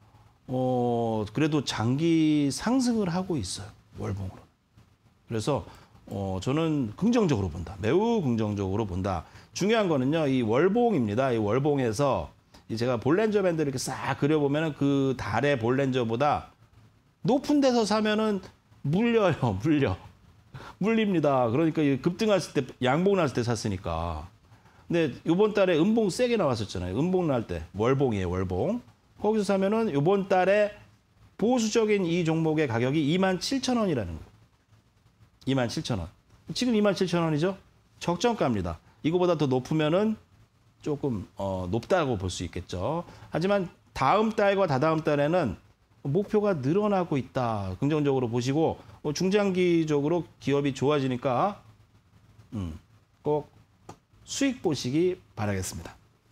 어 그래도 장기 상승을 하고 있어요. 월봉으로. 그래서 어 저는 긍정적으로 본다. 매우 긍정적으로 본다. 중요한 거는요. 이 월봉입니다. 이 월봉에서 제가 볼렌저 밴드 이렇게 싹 그려보면은 그 달의 볼렌저보다 높은 데서 사면은 물려요. 물려. 물립니다. 그러니까 급등했을 때, 양봉 났을 때 샀으니까. 근데 이번 달에 음봉 세게 나왔었잖아요. 음봉 날 때. 월봉이에요, 월봉. 거기서 사면은 이번 달에 보수적인 이 종목의 가격이 이만 칠천 원이라는 거예요. 이만 칠천 원. 지금 이만 칠천 원이죠? 적정가입니다. 이거보다 더 높으면은 조금 어, 높다고 볼 수 있겠죠. 하지만 다음 달과 다다음 달에는 목표가 늘어나고 있다. 긍정적으로 보시고 어, 중장기적으로 기업이 좋아지니까 음, 꼭 수익 보시기 바라겠습니다.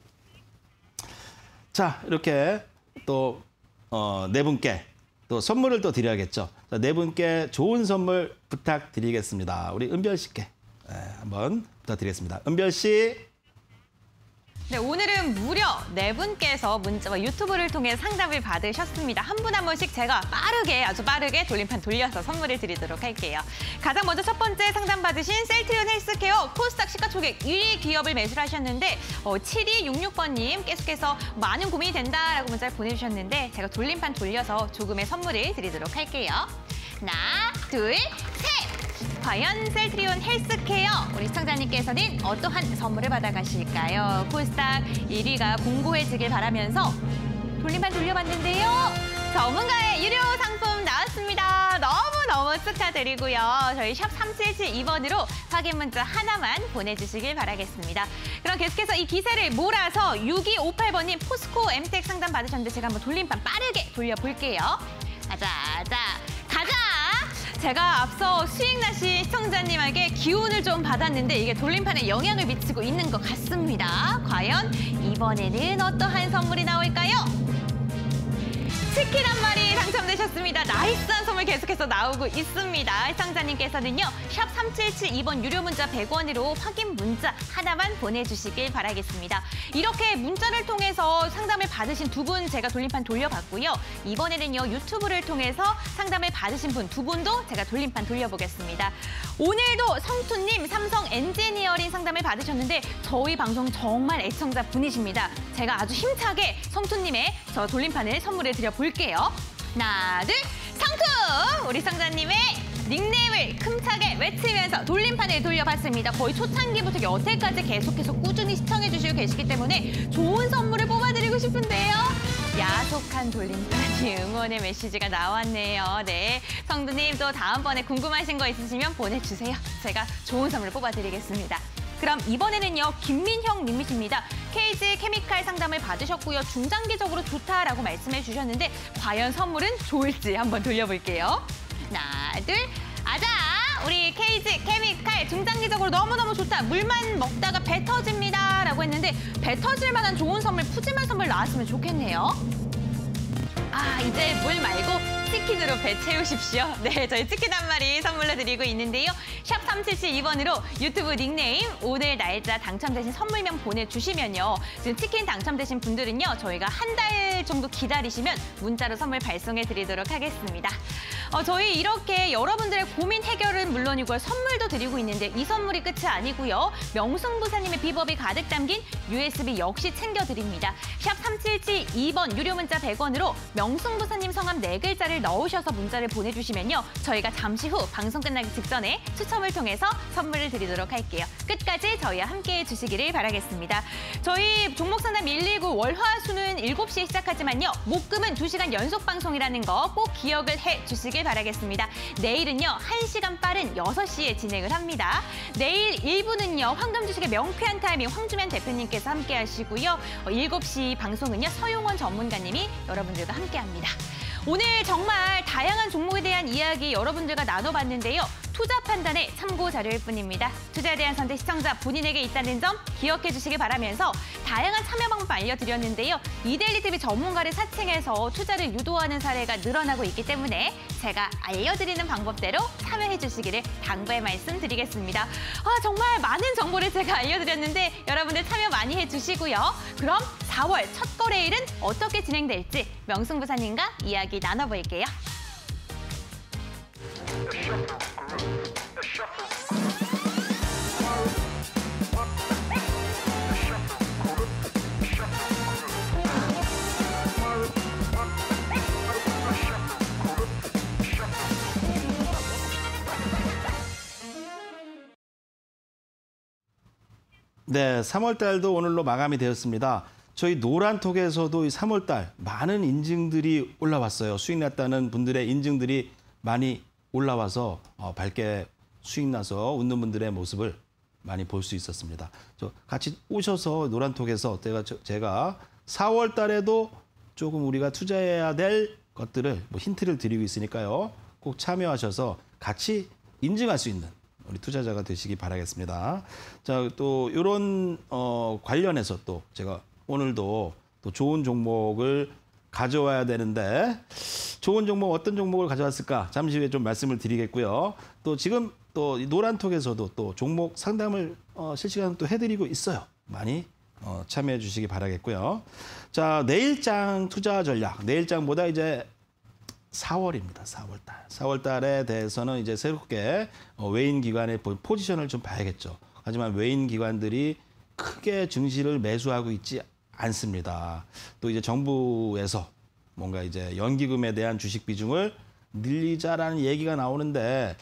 자, 이렇게 또 어, 네 분께 또 선물을 또 드려야겠죠. 자, 네 분께 좋은 선물 부탁드리겠습니다. 우리 은별 씨께 네, 한번 부탁드리겠습니다. 은별 씨. 네, 오늘은 무려 네 분께서 문자와 유튜브를 통해 상담을 받으셨습니다. 한 분 한 분씩 제가 빠르게, 아주 빠르게 돌림판 돌려서 선물을 드리도록 할게요. 가장 먼저 첫 번째 상담 받으신 셀트리온 헬스케어 코스닥 시가총액 일 위 기업을 매수를 하셨는데 어, 칠이육육 번님 계속해서 많은 고민이 된다라고 문자를 보내주셨는데 제가 돌림판 돌려서 조금의 선물을 드리도록 할게요. 하나, 둘, 셋! 과연 셀트리온 헬스케어 우리 시청자님께서는 어떠한 선물을 받아가실까요? 코스닥 일 위가 공고해지길 바라면서 돌림판 돌려봤는데요. 전문가의 유료 상품 나왔습니다. 너무너무 축하드리고요. 저희 샵 삼칠칠이 번으로 확인 문자 하나만 보내주시길 바라겠습니다. 그럼 계속해서 이 기세를 몰아서 육이오팔 번님 포스코 엠텍 상담 받으셨는데 제가 한번 돌림판 빠르게 돌려볼게요. 가자, 자, 가자! 제가 앞서 수익 나신 시청자님에게 기운을 좀 받았는데 이게 돌림판에 영향을 미치고 있는 것 같습니다. 과연 이번에는 어떠한 선물이 나올까요? 치킨 한 마리 당첨되셨습니다. 나이스한 선물 계속해서 나오고 있습니다. 시청자님께서는요. 샵 삼칠칠이 번 유료 문자 백 원으로 확인 문자 하나만 보내주시길 바라겠습니다. 이렇게 문자를 통해서 상담을 받으신 두 분 제가 돌림판 돌려봤고요. 이번에는요. 유튜브를 통해서 상담을 받으신 분 두 분도 제가 돌림판 돌려보겠습니다. 오늘도 성투님 삼성 엔지니어링 상담을 받으셨는데 저희 방송 정말 애청자 분이십니다. 제가 아주 힘차게 성투님의 저 돌림판을 선물해 드려볼게요. 볼게요. 하나, 둘, 성투! 우리 상자님의 닉네임을 큼차게 외치면서 돌림판을 돌려봤습니다. 거의 초창기부터 여태까지 계속해서 꾸준히 시청해주시고 계시기 때문에 좋은 선물을 뽑아드리고 싶은데요. 야속한 돌림판이 응원의 메시지가 나왔네요. 네, 성두님 또 다음번에 궁금하신 거 있으시면 보내주세요. 제가 좋은 선물 뽑아드리겠습니다. 그럼 이번에는요. 김민형 님이십니다. 케이지 케미칼 상담을 받으셨고요. 중장기적으로 좋다라고 말씀해 주셨는데 과연 선물은 좋을지 한번 돌려볼게요. 하나, 둘, 아자! 우리 케이지 케미칼 중장기적으로 너무너무 좋다. 물만 먹다가 배 터집니다. 라고 했는데 배 터질 만한 좋은 선물, 푸짐한 선물 나왔으면 좋겠네요. 아, 이제 물 말고 치킨으로 배 채우십시오. 네, 저희 치킨 한 마리 선물로 드리고 있는데요. 샵 삼칠칠이 번으로 유튜브 닉네임, 오늘 날짜 당첨되신 선물명 보내주시면요. 지금 치킨 당첨되신 분들은요. 저희가 한 달 정도 기다리시면 문자로 선물 발송해 드리도록 하겠습니다. 어, 저희 이렇게 여러분들의 고민 해결은 물론이고 선물도 드리고 있는데 이 선물이 끝이 아니고요. 명승부사님의 비법이 가득 담긴 유에스비 역시 챙겨드립니다. 샵 삼칠칠이 번 유료 문자 백 원으로 명승부사님 성함 네 글자를 넣으셔서 문자를 보내주시면요. 저희가 잠시 후 방송 끝나기 직전에 추첨을 통해서 선물을 드리도록 할게요. 끝까지 저희와 함께해 주시기를 바라겠습니다. 저희 종목상담 일일구 월화수는 일곱 시에 시작하지만요. 목금은 두 시간 연속 방송이라는 거 꼭 기억을 해 주시길 바라겠습니다. 내일은요. 한 시간 빠른 여섯 시에 진행을 합니다. 내일 일 부는요. 황금주식의 명쾌한 타이밍 황주면 대표님께서 함께 하시고요. 일곱 시 방송은요. 서용원 전문가님이 여러분들과 함께합니다. 오늘 정말 다양한 종목에 대한 이야기 여러분들과 나눠봤는데요. 투자 판단의 참고 자료일 뿐입니다. 투자에 대한 선택 시청자 본인에게 있다는 점 기억해 주시기 바라면서 다양한 참여 방법 알려드렸는데요. 이데일리티비 전문가를 사칭해서 투자를 유도하는 사례가 늘어나고 있기 때문에 제가 알려드리는 방법대로 참여해 주시기를 당부의 말씀드리겠습니다. 아, 정말 많은 정보를 제가 알려드렸는데 여러분들 참여 많이 해주시고요. 그럼 사월 첫 거래일은 어떻게 진행될지 명승부사님과 이야기 나눠볼게요. 네, 삼월 달도 오늘로 마감이 되었습니다. 저희 노란톡에서도 이 삼월 달 많은 인증들이 올라왔어요. 수익 났다는 분들의 인증들이 많이 올라와서 어, 밝게 수익 나서 웃는 분들의 모습을 많이 볼 수 있었습니다. 저 같이 오셔서 노란톡에서 제가, 제가 사월 달에도 조금 우리가 투자해야 될 것들을 뭐 힌트를 드리고 있으니까요. 꼭 참여하셔서 같이 인증할 수 있는 우리 투자자가 되시기 바라겠습니다. 자, 또 이런 어, 관련해서 또 제가 오늘도 또 좋은 종목을 가져와야 되는데 좋은 종목 어떤 종목을 가져왔을까 잠시 후에 좀 말씀을 드리겠고요. 또 지금 또 노란톡에서도 또 종목 상담을 어, 실시간 또 해드리고 있어요. 많이 어, 참여해 주시기 바라겠고요. 자, 내일장 투자 전략. 내일장보다 이제 사월입니다. 사월 달. 사월 달에 대해서는 이제 새롭게 외인 기관의 포지션을 좀 봐야겠죠. 하지만 외인 기관들이 크게 증시를 매수하고 있지 않습니다. 또 이제 정부에서 뭔가 이제 연기금에 대한 주식 비중을 늘리자라는 얘기가 나오는데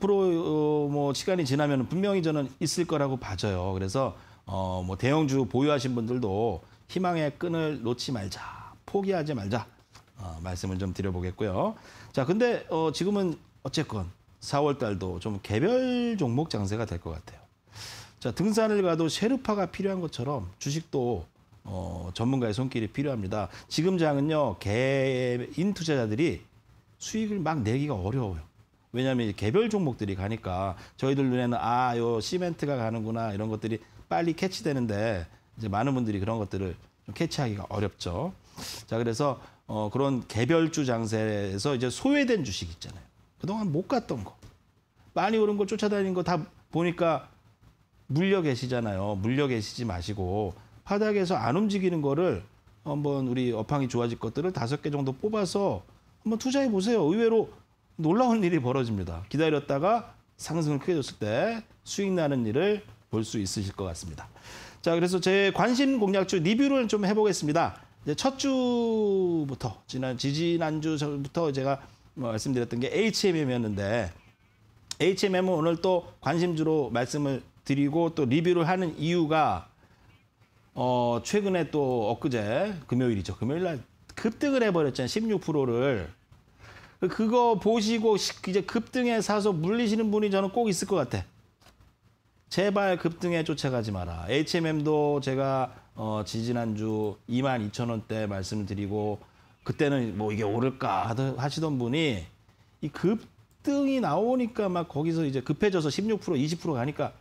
앞으로 뭐 시간이 지나면 분명히 저는 있을 거라고 봐져요. 그래서 어 뭐 대형주 보유하신 분들도 희망의 끈을 놓지 말자, 포기하지 말자. 어, 말씀을 좀 드려보겠고요. 자, 근데 어, 지금은 어쨌건 사월 달도 좀 개별 종목 장세가 될 것 같아요. 자, 등산을 가도 쉐르파가 필요한 것처럼 주식도 어, 전문가의 손길이 필요합니다. 지금 장은요, 개인 투자자들이 수익을 막 내기가 어려워요. 왜냐하면 이 개별 종목들이 가니까 저희들 눈에는 아, 요 시멘트가 가는구나 이런 것들이 빨리 캐치되는데 이제 많은 분들이 그런 것들을 좀 캐치하기가 어렵죠. 자, 그래서 어, 그런 개별주 장세에서 이제 소외된 주식 있잖아요. 그동안 못 갔던 거. 많이 오른 걸 쫓아다니는 거 다 보니까 물려 계시잖아요. 물려 계시지 마시고 바닥에서 안 움직이는 거를 한번 우리 업황이 좋아질 것들을 다섯 개 정도 뽑아서 한번 투자해 보세요. 의외로 놀라운 일이 벌어집니다. 기다렸다가 상승을 크게 줬을 때 수익 나는 일을 볼 수 있으실 것 같습니다. 자, 그래서 제 관심 공략주 리뷰를 좀 해보겠습니다. 이제 첫 주부터 지난 지지난주 전부터 제가 말씀드렸던 게 에이치엠엠이었는데 에이치엠엠은 오늘 또 관심주로 말씀을 드리고 또 리뷰를 하는 이유가 어 최근에 또 엊그제 금요일이죠. 금요일 날 급등을 해버렸잖아요. 십육 퍼센트를. 그거 보시고 이제 급등에 사서 물리시는 분이 저는 꼭 있을 것 같아. 제발 급등에 쫓아가지 마라. 에이치엠엠도 제가 어 지지난주 이만 이천 원대 말씀을 드리고 그때는 뭐 이게 오를까 하시던 분이 이 급등이 나오니까 막 거기서 이제 급해져서 십육 퍼센트, 이십 퍼센트 가니까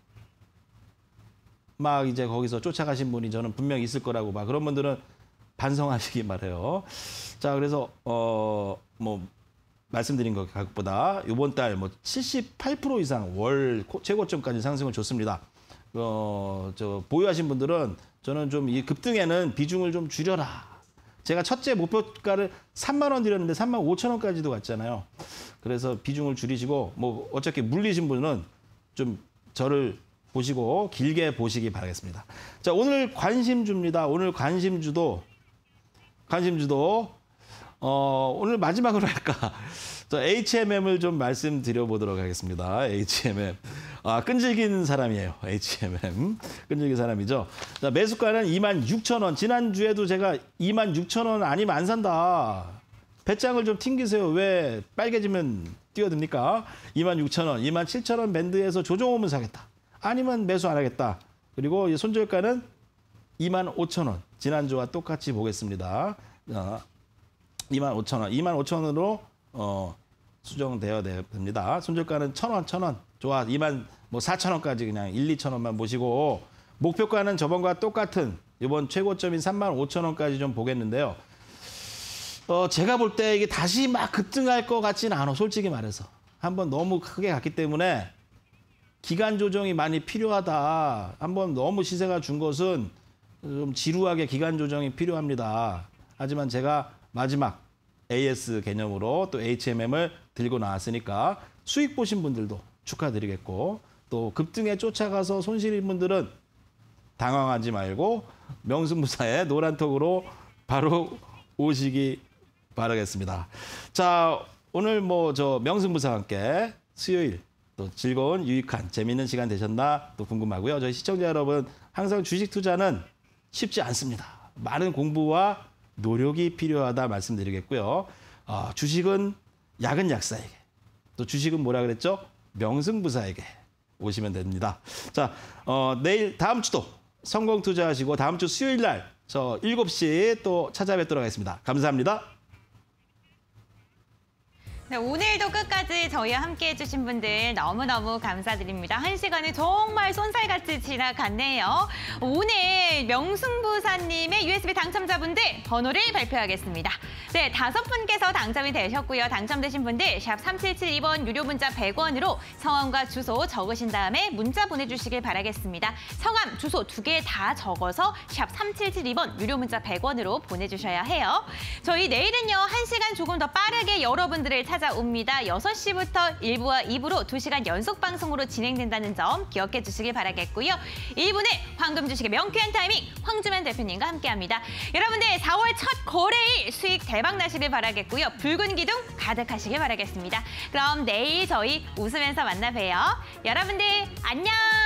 막 이제 거기서 쫓아가신 분이 저는 분명히 있을 거라고 막 그런 분들은 반성하시기 바래요. 자, 그래서 어 뭐 말씀드린 것 가격보다 이번 달 뭐 칠십팔 퍼센트 이상 월 최고점까지 상승을 줬습니다. 어 저 보유하신 분들은 저는 좀 이 급등에는 비중을 좀 줄여라. 제가 첫째 목표가를 삼만 원 드렸는데 삼만 오천 원까지도 갔잖아요. 그래서 비중을 줄이시고 뭐 어차피 물리신 분은 좀 저를 보시고 길게 보시기 바라겠습니다. 자, 오늘 관심주입니다. 오늘 관심주도 관심주도 어, 오늘 마지막으로 할까? 자, 에이치엠엠을 좀 말씀드려 보도록 하겠습니다. 에이치엠엠. 아, 끈질긴 사람이에요. 에이치엠엠. 끈질긴 사람이죠. 자, 매수가는 이만 육천 원. 지난주에도 제가 이만 육천 원 아니면 안 산다. 배짱을 좀 튕기세요. 왜 빨개지면 뛰어듭니까? 이만 육천 원, 이만 칠천 원 밴드에서 조정 오면 사겠다. 아니면 매수 안 하겠다. 그리고 손절가는 이만 오천 원. 지난주와 똑같이 보겠습니다. 어, 이만 오천 원. 이만 오천 원으로 어, 수정되어야 됩니다. 손절가는 천 원, 천 원. 좋아. 이만 뭐 사천 원까지 그냥 일, 이천 원만 보시고 목표가는 저번과 똑같은 이번 최고점인 삼만 오천 원까지 좀 보겠는데요. 어, 제가 볼 때 이게 다시 막 급등할 것 같지는 않아. 솔직히 말해서. 한번 너무 크게 갔기 때문에 기간 조정이 많이 필요하다. 한번 너무 시세가 준 것은 좀 지루하게 기간 조정이 필요합니다. 하지만 제가 마지막 에이에스 개념으로 또 에이치엠엠을 들고 나왔으니까 수익 보신 분들도 축하드리겠고 또 급등에 쫓아가서 손실인 분들은 당황하지 말고 명승부사의 노란톡으로 바로 오시기 바라겠습니다. 자, 오늘 뭐 저 명승부사와 함께 수요일 또 즐거운 유익한 재미있는 시간 되셨나 또 궁금하고요. 저희 시청자 여러분 항상 주식 투자는 쉽지 않습니다. 많은 공부와 노력이 필요하다 말씀드리겠고요. 어, 주식은 약은 약사에게 또 주식은 뭐라 그랬죠? 명승부사에게 오시면 됩니다. 자, 어, 내일 다음 주도 성공 투자하시고 다음 주 수요일 날 저 일곱 시 또 찾아뵙도록 하겠습니다. 감사합니다. 네, 오늘도 끝까지 저희와 함께 해주신 분들 너무너무 감사드립니다. 한 시간이 정말 쏜살같이 지나갔네요. 오늘 명승부사님의 유에스비 당첨자분들 번호를 발표하겠습니다. 네, 다섯 분께서 당첨이 되셨고요. 당첨되신 분들 샵 삼칠칠이 번 유료 문자 백 원으로 성함과 주소 적으신 다음에 문자 보내주시길 바라겠습니다. 성함, 주소 두 개 다 적어서 샵 삼칠칠이 번 유료 문자 백 원으로 보내주셔야 해요. 저희 내일은요, 한 시간 조금 더 빠르게 여러분들을 찾아 찾아옵니다. 여섯 시부터 일 부와 이 부로 두 시간 연속 방송으로 진행된다는 점 기억해 주시길 바라겠고요. 일 부는 황금 주식의 명쾌한 타이밍 황주면 대표님과 함께합니다. 여러분들 사월 첫 거래일 수익 대박 나시길 바라겠고요. 붉은 기둥 가득하시길 바라겠습니다. 그럼 내일 저희 웃으면서 만나 봬요. 여러분들 안녕!